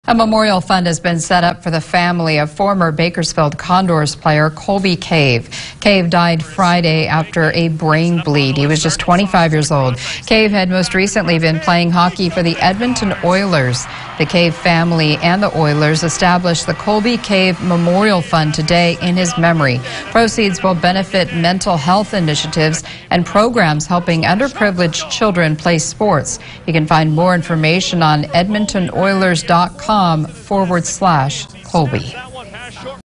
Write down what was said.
A memorial fund has been set up for the family of former Bakersfield Condors player Colby Cave. Cave died Friday after a brain bleed. He was just 25 years old. Cave had most recently been playing hockey for the Edmonton Oilers. The Cave family and the Oilers established the Colby Cave Memorial Fund today in his memory. Proceeds will benefit mental health initiatives and programs helping underprivileged children play sports. You can find more information on edmontonoilers.com/Colby.